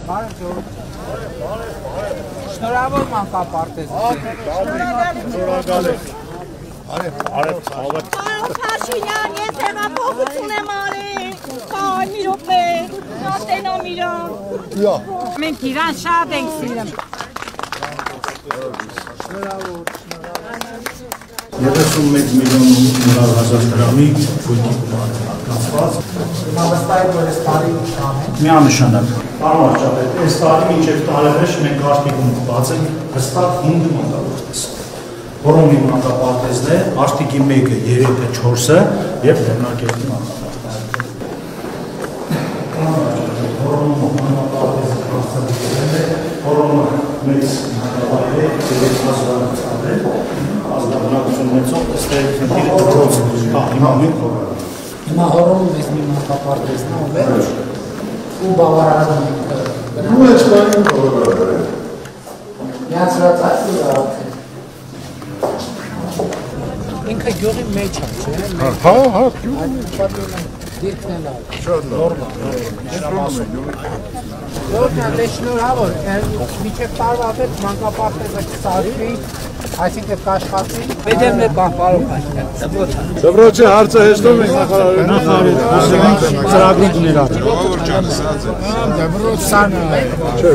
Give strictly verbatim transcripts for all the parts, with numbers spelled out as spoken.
Շնորհավոր մանկապարտեզ։ Շնորհակալ եմ։ Արև, արև, ցավոք։ Պարոն Փաշինյան, ես հեղափոխություն եմ արել։ Այ մի րոպե, նատենամ իրան։ Յա։ Մենք իրան շատ ենք սիրում։ երեսունմեկ միլիոն ութ հազար դրամի գույքի գումար է հատկացված։ Հիմա վստահ եք, որ այս տարի նշան է։ Միանշանակ։ Պարոն վարչապետ, այս տարի մինչև տարեվերջ մենք արտիքում բաց ենք հստակ հինգ մանկապարտեզ։ Որոնի մանկապարտեզն է, արտիկի մեկը, երեքը, չորսը և Լեռնակերտի մանկապարտեզը։ Որոնը մանկապարտեզը քաղցրացել է, որոնը մեծ մանկապարտեզ է, երեք հազար է, ազգաբնակություն ունեցող, ըստ է խնդիրը դպրոցը, կա հիմա մենք հորանում։ Հիմա հորոնում ես մի մանկապարտեզն է, վերջ, ու բավարարում ենք։ Ու ես պայնում հորոնում։ Միացրած այդ ու արդեն։ Ինքը գյուղի մեջ է, չէ՞։ Հա, հա, գյուղի մեջ։ Դիրքն է լավ։ Շատ լավ։ Որն է շնորհավոր, միջև տարվա հետ մանկապարտեզը կսարվի, այսինքն կաշխատի։ Պետք է բան պարոն Փաշինյան։ Դպրոցի հարցը հեշտում ենք նախարարին։ Նախարարին խոսում ենք ծրագրի գներած։ Ժողովուրդ ջան, ասած է։ Դպրոցան Չէ,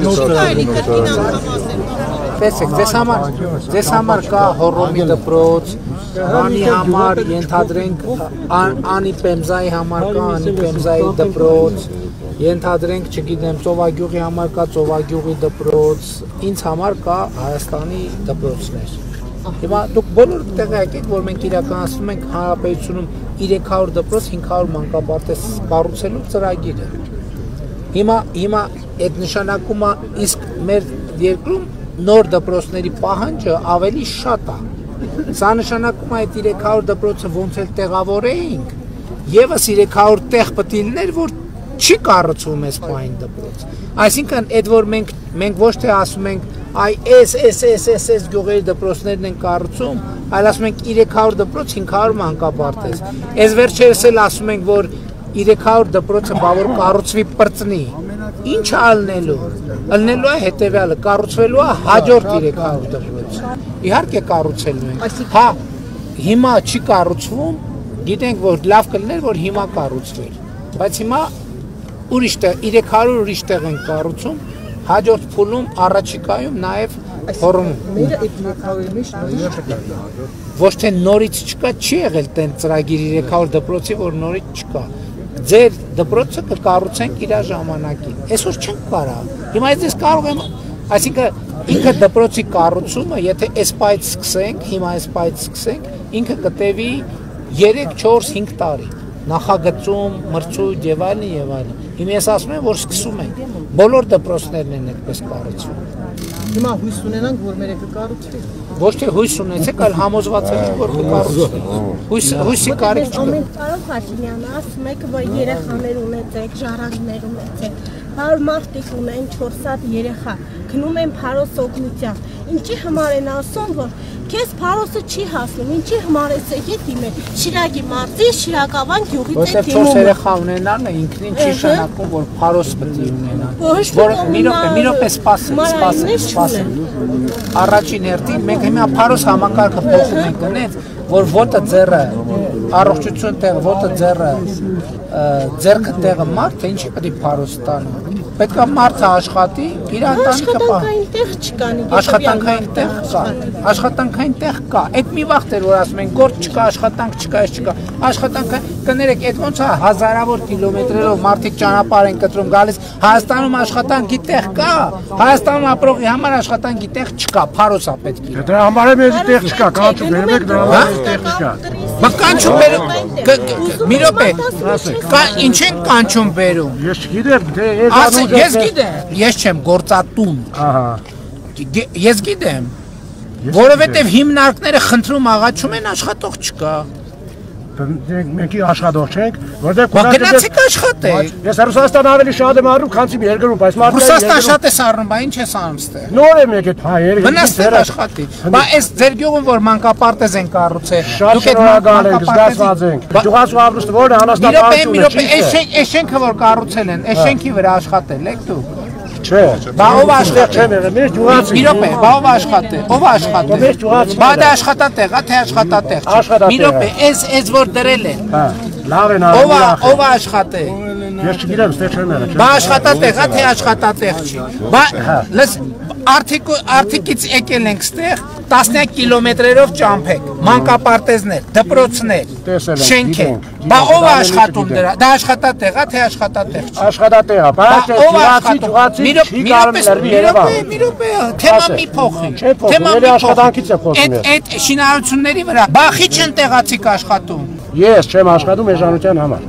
ո՞ւր Տեսեք, ձեզ համար, ձեզ համար կա հորոմի դպրոց, անի համար ենթադրենք անի պեմզայի համար կա անի պեմզայի դպրոց, ենթադրենք, չգիտեմ, ծովագյուղի համար կա ծովագյուղի դպրոց, ինձ համար կա Հայաստանի դպրոցներ։ Հիմա դուք բոլոր տեղյակ եք, որ մենք իրականացնում ենք հանրապետությունում երեք հարյուր դպրոց, հինգ հարյուր մանկապարտեզ կառուցելու ծրագիրը։ Հիմա հիմա այդ նշանակում է իսկ մեր երկրում նոր դպրոցների պահանջը ավելի շատ է։ Սա նշանակում է այդ երեք հարյուր դպրոցը ոնց էլ տեղավորեինք, եւս երեք հարյուր տեղ պետք է լիներ, որ չի կառուցվում այս պահին դպրոց։ Այսինքն այդ որ մենք մենք ոչ թե ասում ենք այ էս էս էս էս էս գյուղերի դպրոցներն են կառուցում, այլ ասում ենք երեք հարյուր դպրոց, հինգ հարյուր մանկապարտեզ։ Այս վերջերս էլ ասում ենք, որ երեք հարյուր դպրոցը բավոր կառուցվի պրծնի։ Ինչ ալնելու։ Ալնելու է հետևյալը, կառուցվելու է հաջորդ երեք հարյուր դպրոց։ Իհարկե կառուցելու են։ Հա, հիմա չի կառուցվում, գիտենք, որ լավ կլիներ, որ հիմա կառուցվեր։ Բայց հիմա ուրիշ տեղ, երեք հարյուր ուրիշ տեղ են կառուցում, հաջորդ փուլում առաջիկայում նաև հորոնում։ Ոչ թե նորից չկա, չի եղել տեն ծրագիր երեք հարյուր դպրոցի, որ նորից չկա։ Ձեր դպրոցը կկառուցենք իր ժամանակին։ Այսօր չենք կարող։ Հիմա ես կարող եմ, այսինքն ինքը դպրոցի կառուցումը, եթե այս պայից սկսենք, հիմա այս պայից սկսենք, ինքը կտևի երեք, չորս, հինգ տարի։ Նախագծում, մրցույթ եւ այլն եւ այլն։ Հիմա ես ասում եմ, որ սկսում ենք։ Բոլոր դպրոցներն են այդպես կառուցվում։ Հիմա հույս ունենանք, որ մեր կկառուցվի։ Ոչ թե հույս ունեցեք, այլ համոզված եք, որ կկառուցվի։ Հույս հույսի կարիք չկա։ Պարոն Փաշինյան, ասում եք, որ երեխաներ ունեցեք, ժառանգներ ունեցեք, հարյուր մարդիկ ունեն չորս հատ երեխա, գնում են փարոս օգնության։ Ինչի համար են ասում, որ քեզ փարոսը չի հասնում, ինչի համար ես եկեք դիմել։ Շիրակի մարզի, Շիրակավան գյուղից եք դիմում։ Որտեղ չորս երեխա ունենալն է ինքնին չի շանակում, որ փարոս պետք է ունենան։ Որ մի րոպե, մի րոպե սպասեք, սպասեք, սպասեք։ Առաջին հերթին մենք հիմա փարոս համակարգը փոխում ենք գնեց, որ ոտը ձեռը առողջություն տեղ, ոտը ձեռը ձեռքը տեղը մարդը ինչի պետք է փարոս տանը։ Պետք է մարդը աշխատի, իր ընտանիքը աշխատանքային տեղ չկանի։ Աշխատանքային տեղ կա։ Աշխատանքային տեղ կա։ Այդ մի վաղ էր որ ասում են գործ չկա, աշխատանք չկա, չկա։ Աշխատանքը կներեք, այդ ոնց է հազարավոր կիլոմետրերով մարդիկ ճանապարհ են կտրում գալիս։ Հայաստանում աշխատանքի տեղ կա։ Հայաստանում ապրողի համար աշխատանքի տեղ չկա, փարոս է պետք է։ Դրա համար է մեզ տեղ չկա, կանչում բերում եք դրա համար տեղ չկա։ Բա կանչում բերում։ Մի րոպե։ Կա ինչ են կանչում բերում։ Ես չգիտեմ, թե ես գիտեմ, ես չեմ գործատուն։ Ահա։ Ես գիտեմ։ Որովհետև հիմնարկները խնդրում աղաչում են աշխատող չկա։ Մենք աշխատող չենք, որտեղ գնացեք աշխատեք։ Ես Ռուսաստան ավելի շատ եմ առնում, քան իմ երկրում, բայց մարդը Ռուսաստան շատ է առնում, բա ինչ ես անում ստեղ։ Նոր եմ եկել, հա, երկրի։ Վնասներ աշխատի։ Բա այս ձեր գյուղում որ մանկապարտեզ են կառուցել, դուք այդ շնորհակալ եք, զգացված ենք։ Գյուղացու Ավրուստը որն է անաստապահությունը։ Մի րոպե, այս շենքը որ կառուցել են, այս շենքի վրա աշխատել եք դուք։ Չէ։ Բա ով աշխատել։ Չեմ եղել, մեր ջուղացի։ Մի րոպե, բա ով աշխատել։ Ով աշխատել։ Մեր ջուղացի։ Բա դա աշխատատեղ, թե աշխատատեղ չի։ Աշխատատեղ Մի րոպե, այս այս որ դրել են։ Հա, լավ են Ով արել։ ով աշխատել։ Ես չգիտեմ, ստեղ չեմ եղել։ Բա աշխատատեղ, թե աշխատատեղ չի։ Բա լս Արդիկ արդիկից եկել ենք ստեղ տասնյակ կիլոմետրերով ճամփեք, մանկապարտեզներ, դպրոցներ, շենքեր։ Բա ով է աշխատում դրա։ Դա աշխատատեղ է, թե աշխատատեղ չի։ Աշխատատեղ է, բայց ով է ջուղացի, ջուղացի չի կարող ներվի Երևան։ Մի րոպե, թեման մի փոխի։ Չէ փոխում, ելի աշխատանքից է խոսում։ Այդ այդ շինարարությունների վրա բախի չեն տեղացիք աշխատում։ Ես չեմ աշխատում էժանության համար։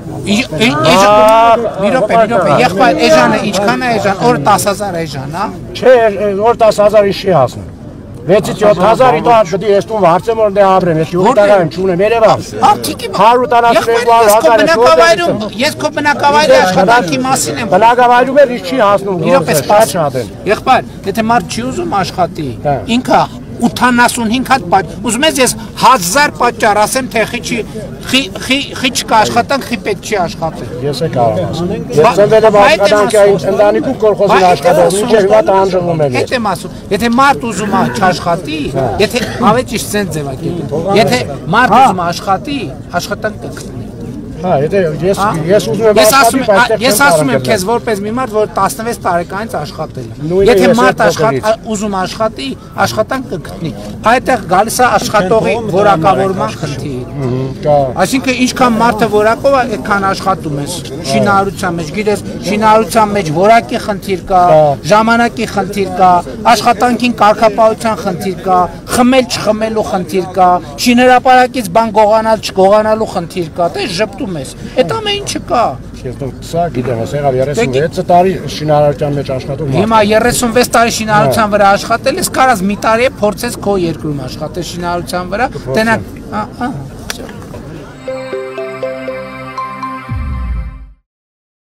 Մի րոպե, մի րոպե, եղբայր էժանը ինչքան է էժան, օր տասը հազար էժան, հա։ Չէ, օր տասը հազար չի հասնում։ վեցից յոթ հազար իդո պետք է ես տուն վարձեմ որ դե ապրեմ, ես յուղտական չունեմ Երևան։ Արտիկի հարյուր ութանասունհինգ հազար բնակավայրում, ես քո բնակավայրի աշխատանքի մասին եմ։ Բնակավայրում էլ ինչ չի հասնում։ Մի րոպե, սպասի։ Եղբայր, եթե մարդ չի ուզում աշխատի, ինքը ութանասունհինգ հատ բաց ուզում ես ես հազար պատճառ ասեմ թե խի չի խի չկա աշխատանք խի պետք չի աշխատել ես է կարող ասեմ ես ծնվել եմ աշխատանքի ընտանիքում կոլխոզին աշխատում ինչեր հիմա տանջվում եմ հետ եմ ասում եթե մարդ ուզում է չաշխատի եթե ավելի ճիշտ ցենց ձևակերպել եթե մարդ ուզում է աշխատի աշխատանք կգտնի Հա, եթե ես ես ուզում եմ աշխատի, բայց ես ասում եմ քեզ որպես մի մարդ, որ տասնվեց տարեկանից աշխատել է։ Եթե մարդ աշխատի, ուզում աշխատի, աշխատանք կգտնի։ Այդտեղ գալիս է աշխատողի որակավորման խնդիր։ Այսինքն ինչքան մարդը որակով է, այդքան աշխատում ես շինարարության մեջ, գիտես, շինարարության մեջ որակի խնդիր կա, ժամանակի խնդիր կա, աշխատանքին կարգապահության խնդիր կա, խմել չխմելու խնդիր կա, շինհրապարակից բան գողանալ չգողանալու խնդիր կա, դե ժպտում Այդ ամեն ինչը կա։ Ես սա գիտեմ, ես եղավ երեսունվեց տարի շինարարության մեջ աշխատում։ Հիմա երեսունվեց տարի շինարարության վրա աշխատել ես, կարաս մի տարի է փորձես քո երկրում աշխատել շինարարության վրա, տենակ, ահա,